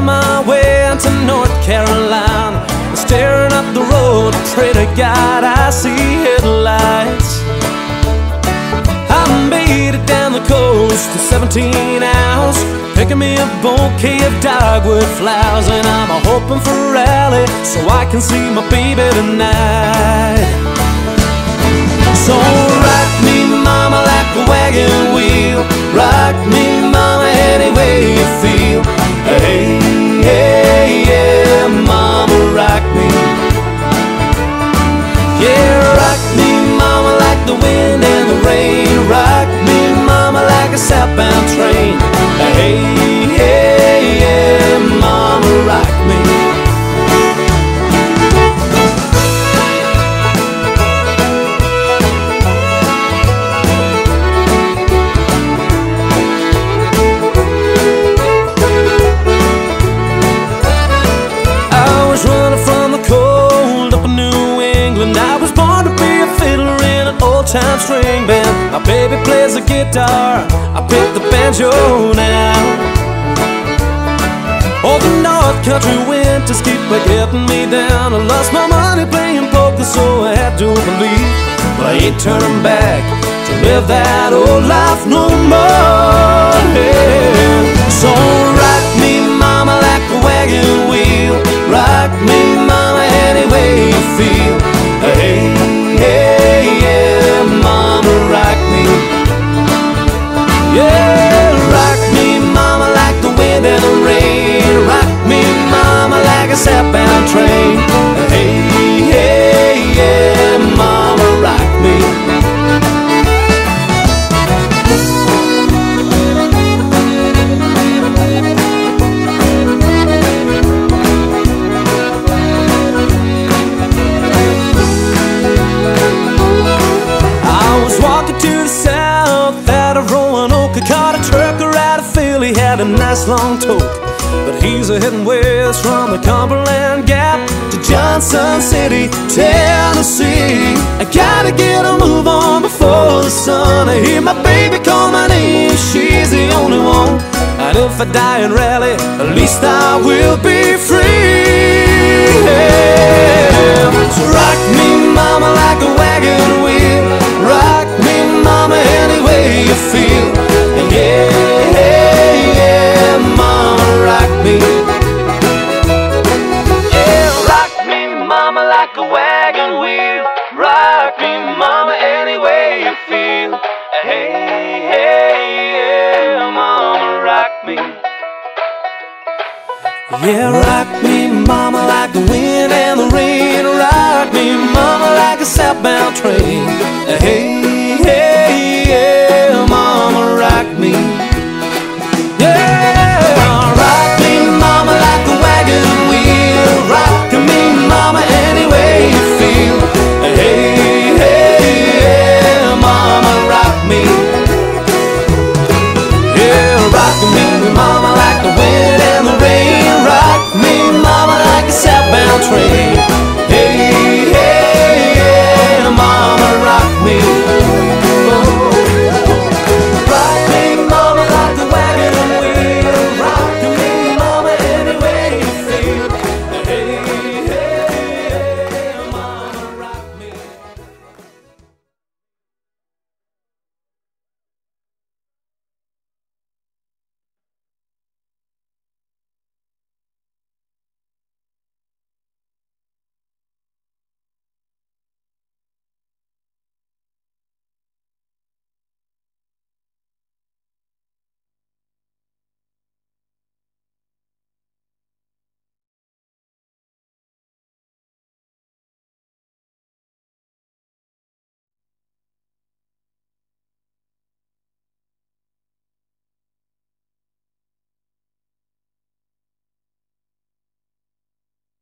on my way to North Carolina, staring up the road, pray to God I see headlights. I made it down the coast in 17 hours, picking me a bouquet of dogwood flowers, and I'm hoping for a rally so I can see my baby tonight. So rock me, mama, like a wagon wheel. Rock me, mama, any way you feel. Hey, hey, yeah, mama, rock me. Yeah, rock me, mama, like the wind and the rain. Rock me, mama, like a southbound train. Hey, hey, yeah, mama, rock me. Time string band, my baby plays the guitar, I pick the banjo now. Oh, the North Country winters keep getting me down. I lost my money playing poker, so I had to believe, but I ain't turning back to live that old life no more. Yeah. So rock me, mama, like a wagon wheel. Rock me, mama, any way you feel. Hey, hey, yeah, mama, rock me. Yeah, rock me, mama, like the wind and the rain. Rock me, mama, like a southbound train. Hey, hey, yeah, mama, rock me. Caught a trucker out of Philly, had a nice long tote, but he's a-heading west from the Cumberland Gap to Johnson City, Tennessee. I gotta get a move on before the sun. I hear my baby call my name, she's the only one. And if I die in Raleigh, at least I will be free. Yeah. So rock me, mama, like a wagon wheel. Rock me, mama, any way you feel. Yeah, yeah, mama, rock me. Yeah, rock me, mama, like a wagon wheel. Rock me, mama, any way you feel. Hey, hey, yeah, mama, rock me. Yeah, rock me, mama, like the wind and the rain. Rock me, mama, like a southbound train. Hey, hey, yeah, mama, rock me. Yeah, rock me, mama, like a wagon wheel. Rock me, mama, any way you feel. Hey, hey, yeah, mama, rock me. Yeah, rock me, mama, like the wind and the rain. Rock me, mama, like a southbound train.